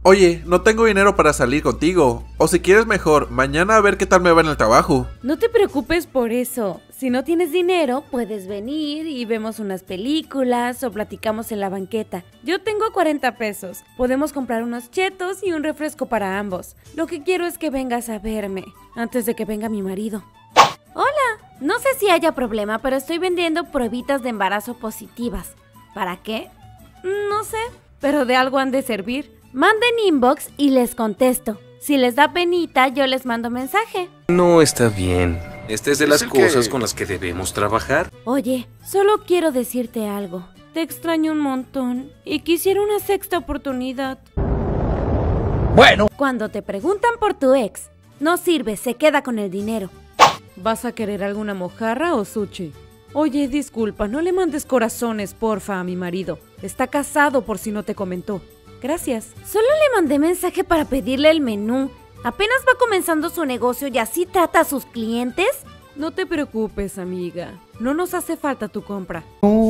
Oye, no tengo dinero para salir contigo. O si quieres mejor, mañana a ver qué tal me va en el trabajo. No te preocupes por eso. Si no tienes dinero, puedes venir y vemos unas películas o platicamos en la banqueta. Yo tengo 40 pesos. Podemos comprar unos chetos y un refresco para ambos. Lo que quiero es que vengas a verme, antes de que venga mi marido. Hola, no sé si haya problema, pero estoy vendiendo pruebitas de embarazo positivas. ¿Para qué? No sé, pero de algo han de servir. Manden inbox y les contesto. Si les da penita, yo les mando mensaje. No está bien. Esta es de las cosas con las que debemos trabajar. Oye, solo quiero decirte algo. Te extraño un montón y quisiera una sexta oportunidad. Bueno. Cuando te preguntan por tu ex, no sirve, se queda con el dinero. ¿Vas a querer alguna mojarra o sushi? Oye, disculpa, no le mandes corazones, porfa, a mi marido. Está casado por si no te comentó. Gracias. Solo le mandé mensaje para pedirle el menú. Apenas va comenzando su negocio y así trata a sus clientes. No te preocupes, amiga. No nos hace falta tu compra.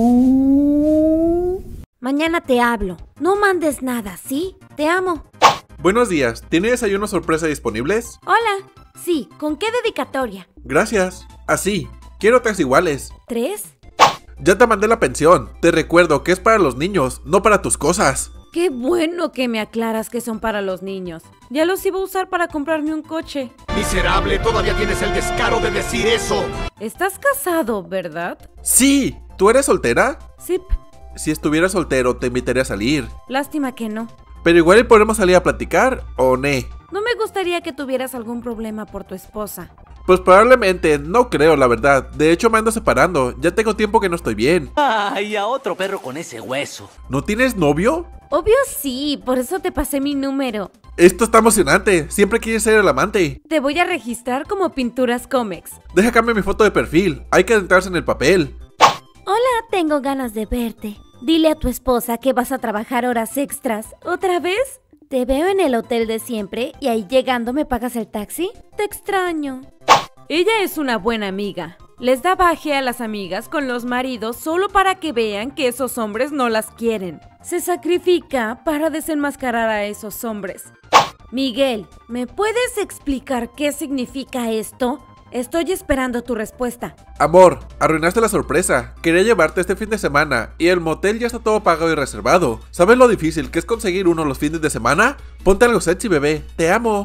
Mañana te hablo. No mandes nada, ¿sí? Te amo. Buenos días, ¿tiene desayuno sorpresa disponibles? Hola. Sí, ¿con qué dedicatoria? Gracias. Así, quiero 3 iguales. ¿3? Ya te mandé la pensión. Te recuerdo que es para los niños, no para tus cosas. Qué bueno que me aclaras que son para los niños. Ya los iba a usar para comprarme un coche. Miserable, todavía tienes el descaro de decir eso. Estás casado, ¿verdad? ¡Sí! ¿Tú eres soltera? Sí. Si estuviera soltero, te invitaría a salir. Lástima que no. Pero igual podemos salir a platicar, ¿o no? No me gustaría que tuvieras algún problema por tu esposa. Pues probablemente, no creo, la verdad. De hecho me ando separando, ya tengo tiempo que no estoy bien. Ay, a otro perro con ese hueso. ¿No tienes novio? Obvio sí, por eso te pasé mi número. Esto está emocionante, siempre quieres ser el amante. Te voy a registrar como Pinturas Comex. Deja cambiar mi foto de perfil, hay que adentrarse en el papel. Hola, tengo ganas de verte. Dile a tu esposa que vas a trabajar horas extras. ¿Otra vez? Te veo en el hotel de siempre y ahí llegando me pagas el taxi. Te extraño. Ella es una buena amiga. Les da baje a las amigas con los maridos solo para que vean que esos hombres no las quieren. Se sacrifica para desenmascarar a esos hombres. Miguel, ¿me puedes explicar qué significa esto? Estoy esperando tu respuesta. Amor, arruinaste la sorpresa. Quería llevarte este fin de semana y el motel ya está todo pagado y reservado. ¿Sabes lo difícil que es conseguir uno los fines de semana? Ponte algo sexy, bebé. Te amo.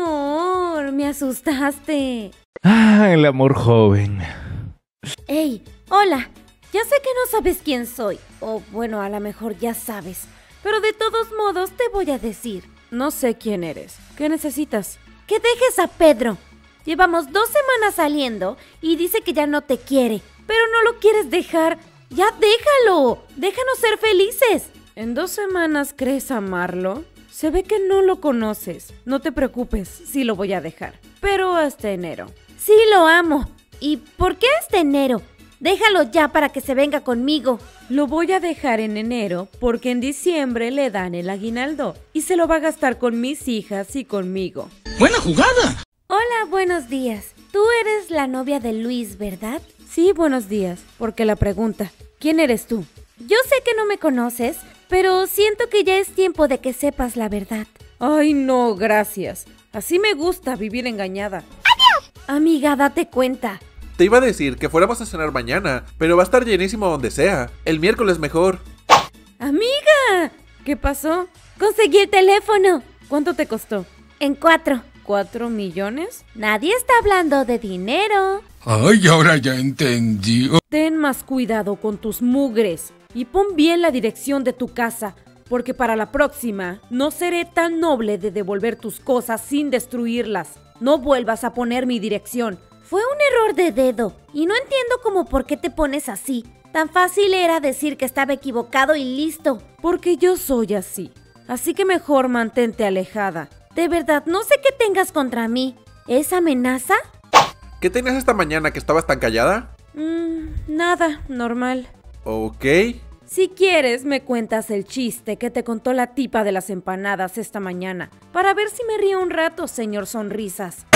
Amor, me asustaste. Ah, el amor joven. Hey, hola. Ya sé que no sabes quién soy. O bueno, a lo mejor ya sabes. Pero de todos modos te voy a decir. No sé quién eres. ¿Qué necesitas? Que dejes a Pedro. Llevamos 2 semanas saliendo y dice que ya no te quiere. Pero no lo quieres dejar. ¡Ya déjalo! ¡Déjanos ser felices! ¿En 2 semanas crees amarlo? Se ve que no lo conoces. No te preocupes, sí lo voy a dejar. Pero hasta enero. Sí lo amo. ¿Y por qué hasta enero? Déjalo ya para que se venga conmigo. Lo voy a dejar en enero porque en diciembre le dan el aguinaldo. Y se lo va a gastar con mis hijas y conmigo. ¡Buena jugada! Hola, buenos días. Tú eres la novia de Luis, ¿verdad? Sí, buenos días. Porque la pregunta, ¿quién eres tú? Yo sé que no me conoces, pero siento que ya es tiempo de que sepas la verdad. Ay, no, gracias. Así me gusta vivir engañada. ¡Adiós! Amiga, date cuenta. Te iba a decir que fuéramos a cenar mañana, pero va a estar llenísimo donde sea. El miércoles mejor. ¡Amiga! ¿Qué pasó? Conseguí el teléfono. ¿Cuánto te costó? En 4. ¿4 millones? Nadie está hablando de dinero. Ay, ahora ya entendí. Ten más cuidado con tus mugres y pon bien la dirección de tu casa, porque para la próxima no seré tan noble de devolver tus cosas sin destruirlas. No vuelvas a poner mi dirección. Fue un error de dedo y no entiendo cómo por qué te pones así. Tan fácil era decir que estaba equivocado y listo. Porque yo soy así. Así que mejor mantente alejada. De verdad, no sé qué tengas contra mí. ¿Es amenaza? ¿Qué tenías esta mañana que estabas tan callada? Nada, normal. Ok. Si quieres, me cuentas el chiste que te contó la tipa de las empanadas esta mañana. Para ver si me río un rato, señor Sonrisas.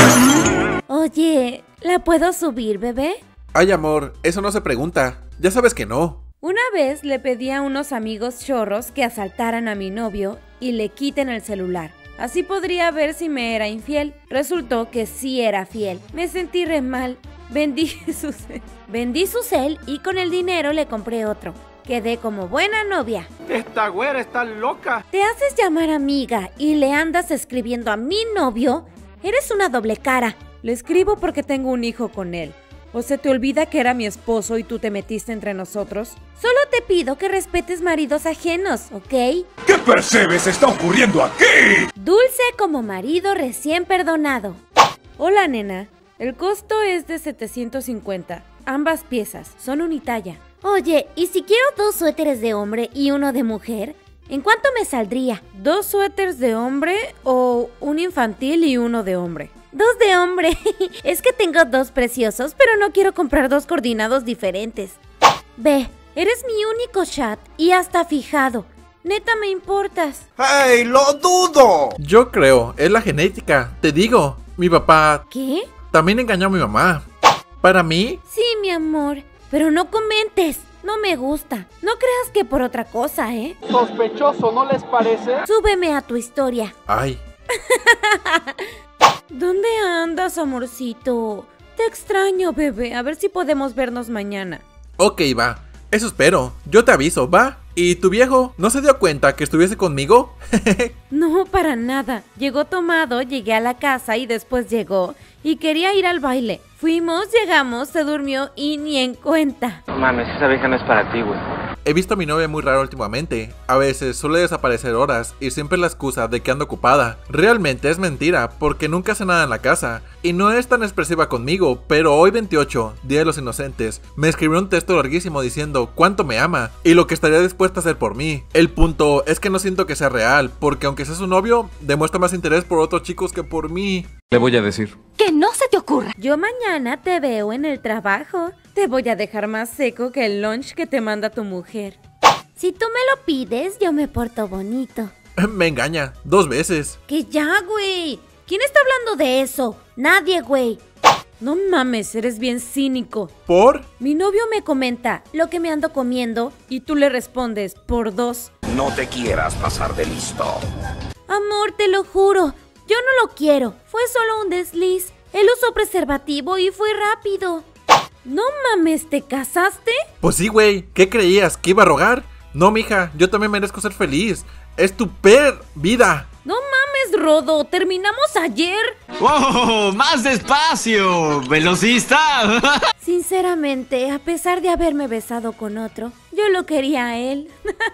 Oye, ¿la puedo subir, bebé? Ay, amor, eso no se pregunta. Ya sabes que no. Una vez le pedí a unos amigos chorros que asaltaran a mi novio y le quiten el celular. Así podría ver si me era infiel. Resultó que sí era fiel. Me sentí re mal. Vendí su cel y con el dinero le compré otro. Quedé como buena novia. Esta güera está loca. ¿Te haces llamar amiga y le andas escribiendo a mi novio? Eres una doble cara. Le escribo porque tengo un hijo con él. ¿O se te olvida que era mi esposo y tú te metiste entre nosotros? Solo te pido que respetes maridos ajenos, ¿ok? ¿Qué percebes está ocurriendo aquí? Dulce como marido recién perdonado. Hola, nena. El costo es de 750. Ambas piezas son unitalla. Oye, ¿y si quiero 2 suéteres de hombre y uno de mujer? ¿En cuánto me saldría? ¿2 suéteres de hombre o un infantil y uno de hombre? 2 de hombre. Es que tengo 2 preciosos, pero no quiero comprar 2 coordinados diferentes. Ve, eres mi único chat y hasta fijado. Neta me importas. ¡Hey, lo dudo! Yo creo, es la genética. Te digo, mi papá ¿Qué? también engañó a mi mamá. Para mí, Sí, mi amor. Pero no comentes. No me gusta. No creas que por otra cosa, ¿eh? Sospechoso, ¿no les parece? Súbeme a tu historia. ay, ¿Dónde andas, amorcito? Te extraño, bebé. A ver si podemos vernos mañana. ok, va. Eso espero. Yo te aviso, ¿va? ¿Y tu viejo no se dio cuenta que estuviese conmigo? No, para nada. Llegó tomado, llegué a la casa y después llegó y quería ir al baile. Fuimos, llegamos, se durmió y ni en cuenta. No mames, esa vieja no es para ti, güey. He visto a mi novia muy raro últimamente. A veces suele desaparecer horas y siempre la excusa de que ando ocupada. Realmente es mentira porque nunca hace nada en la casa y no es tan expresiva conmigo, pero hoy 28, Día de los Inocentes, me escribió un texto larguísimo diciendo cuánto me ama y lo que estaría dispuesta a hacer por mí. El punto es que no siento que sea real porque aunque sea su novio, demuestra más interés por otros chicos que por mí. Le voy a decir. Que no se te ocurra. Yo mañana te veo en el trabajo. Te voy a dejar más seco que el lunch que te manda tu mujer. Si tú me lo pides, yo me porto bonito. Me engaña 2 veces. Que ya, güey. ¿Quién está hablando de eso? Nadie, güey. No mames, eres bien cínico. ¿Por? Mi novio me comenta lo que me ando comiendo y tú le respondes por 2. No te quieras pasar de listo. Amor, te lo juro. Yo no lo quiero. Fue solo un desliz. Él usó preservativo y fue rápido. No mames, ¿te casaste? Pues sí, güey. ¿Qué creías? ¿Que iba a rogar? No, mija, yo también merezco ser feliz. Es tu vida. No mames, Rodo. Terminamos ayer. ¡Oh! ¡Más despacio! ¡Velocista! Sinceramente, a pesar de haberme besado con otro, yo lo quería a él.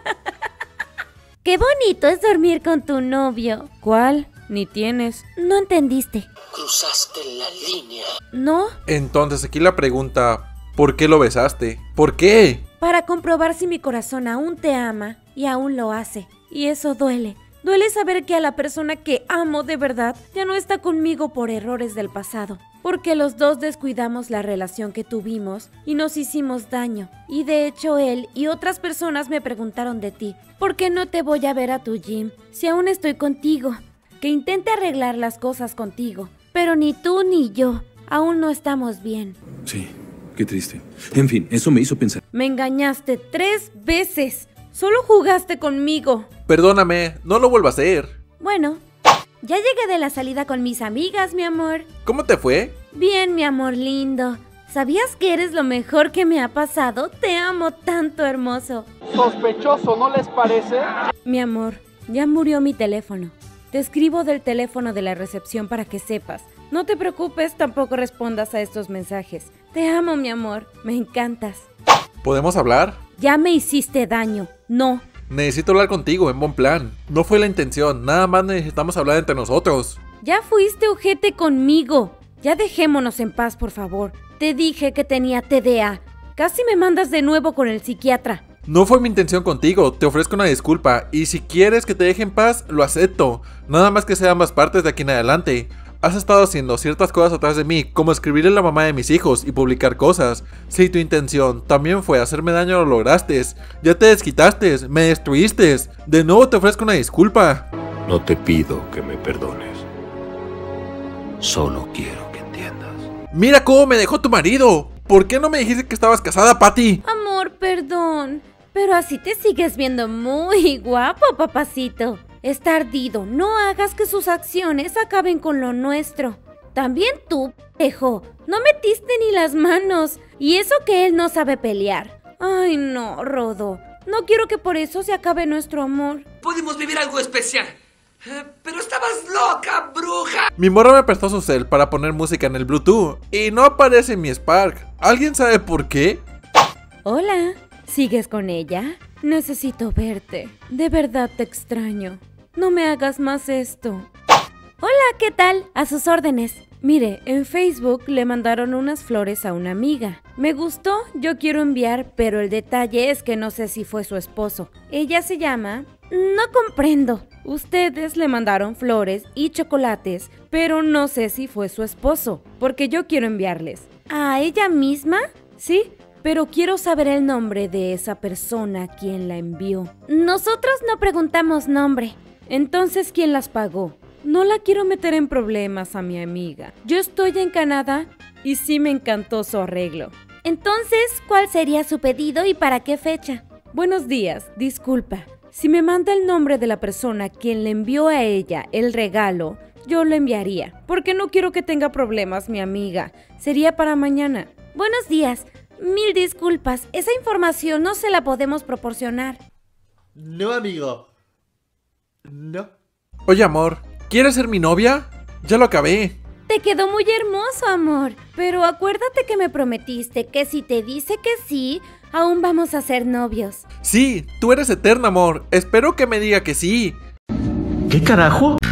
Qué bonito es dormir con tu novio. ¿Cuál? Ni tienes. No entendiste. Cruzaste la línea. ¿No? Entonces aquí la pregunta, ¿por qué lo besaste? ¿Por qué? Para comprobar si mi corazón aún te ama y aún lo hace. Y eso duele. Duele saber que a la persona que amo de verdad ya no está conmigo por errores del pasado. Porque los dos descuidamos la relación que tuvimos y nos hicimos daño. Y de hecho él y otras personas me preguntaron de ti. ¿Por qué no te voy a ver a tu gym si aún estoy contigo? Que intente arreglar las cosas contigo. Pero ni tú ni yo aún no estamos bien. Sí, qué triste. En fin, eso me hizo pensar. Me engañaste 3 veces. Solo jugaste conmigo. Perdóname, no lo vuelvo a hacer. Bueno, ya llegué de la salida con mis amigas, mi amor. ¿Cómo te fue? Bien, mi amor lindo. ¿Sabías que eres lo mejor que me ha pasado? Te amo tanto, hermoso. Sospechoso, ¿no les parece? Mi amor, ya murió mi teléfono. Te escribo del teléfono de la recepción para que sepas. No te preocupes, tampoco respondas a estos mensajes. Te amo, mi amor. Me encantas. ¿Podemos hablar? Ya me hiciste daño. No. Necesito hablar contigo en buen plan. No fue la intención, nada más necesitamos hablar entre nosotros. Ya fuiste ojete conmigo. Ya dejémonos en paz, por favor. Te dije que tenía TDA. Casi me mandas de nuevo con el psiquiatra. No fue mi intención contigo, te ofrezco una disculpa. Y si quieres que te deje en paz, lo acepto. Nada más que sean ambas partes de aquí en adelante. Has estado haciendo ciertas cosas atrás de mí, como escribirle a la mamá de mis hijos y publicar cosas. Si tu intención también fue hacerme daño, lo lograste. Ya te desquitaste, me destruiste. De nuevo te ofrezco una disculpa. No te pido que me perdones. Solo quiero que entiendas. Mira cómo me dejó tu marido. ¿Por qué no me dijiste que estabas casada, Patty? Amor, Amor, perdón. Pero así te sigues viendo muy guapo, papacito. Está ardido. No hagas que sus acciones acaben con lo nuestro. También tú, pejo. No metiste ni las manos. Y eso que él no sabe pelear. Ay, no, Rodo. No quiero que por eso se acabe nuestro amor. Podemos vivir algo especial. Pero estabas loca, bruja. Mi morra me prestó su cel para poner música en el Bluetooth y no aparece mi Spark. ¿Alguien sabe por qué? Hola, ¿sigues con ella? Necesito verte. De verdad te extraño. No me hagas más esto. Hola, ¿qué tal? A sus órdenes. Mire, en Facebook le mandaron unas flores a una amiga. Me gustó, yo quiero enviar, pero el detalle es que no sé si fue su esposo. Ella se llama... No comprendo. Ustedes le mandaron flores y chocolates, pero no sé si fue su esposo, porque yo quiero enviarles. ¿A ella misma? Sí, pero quiero saber el nombre de esa persona a quien la envió. Nosotros no preguntamos nombre. Entonces, ¿quién las pagó? No la quiero meter en problemas a mi amiga. Yo estoy en Canadá y sí me encantó su arreglo. Entonces, ¿cuál sería su pedido y para qué fecha? Buenos días, disculpa. Si me manda el nombre de la persona quien le envió a ella el regalo, yo lo enviaría, porque no quiero que tenga problemas mi amiga. Sería para mañana. Buenos días. Mil disculpas, esa información no se la podemos proporcionar. No, amigo. No. Oye, amor, ¿quieres ser mi novia? Ya lo acabé. Te quedó muy hermoso, amor. Pero acuérdate que me prometiste que si te dice que sí, aún vamos a ser novios. Sí, tú eres eterna, amor. Espero que me diga que sí. ¿Qué carajo?